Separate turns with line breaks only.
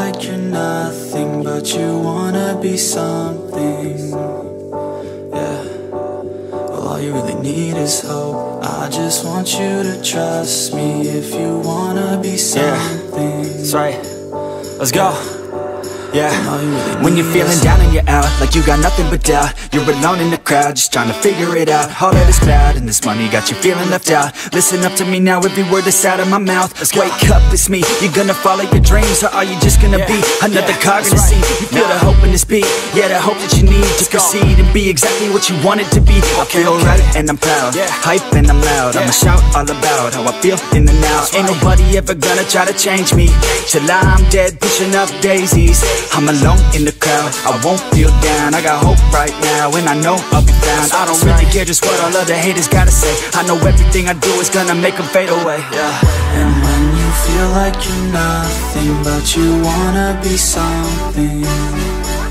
like you're nothing, but you wanna be something. Yeah. Well, all you really need is hope. I just want you to trust me if you wanna be something.
That's right. Let's go. Yeah, when you're feeling down and you're out, like you got nothing but doubt, you're alone in the crowd, just trying to figure it out. All that is bad, and this money got you feeling left out. Listen up to me now, every word that's out of my mouth. Wake up, it's me, you're gonna follow your dreams, or are you just gonna be another cog in the scene? You feel the hope in this beat, yeah, the hope that you need to proceed and be exactly what you want it to be. I feel right, and I'm proud, hype and I'm loud, I'ma shout all about how I feel in the now. Ain't nobody ever gonna try to change me, till I'm dead, pushing up daisies. I'm alone in the crowd, I won't feel down. I got hope right now, and I know I'll be found. I don't really care just what all other haters gotta say. I know everything I do is gonna make them fade away.
And when you feel like you're nothing, but you wanna be something,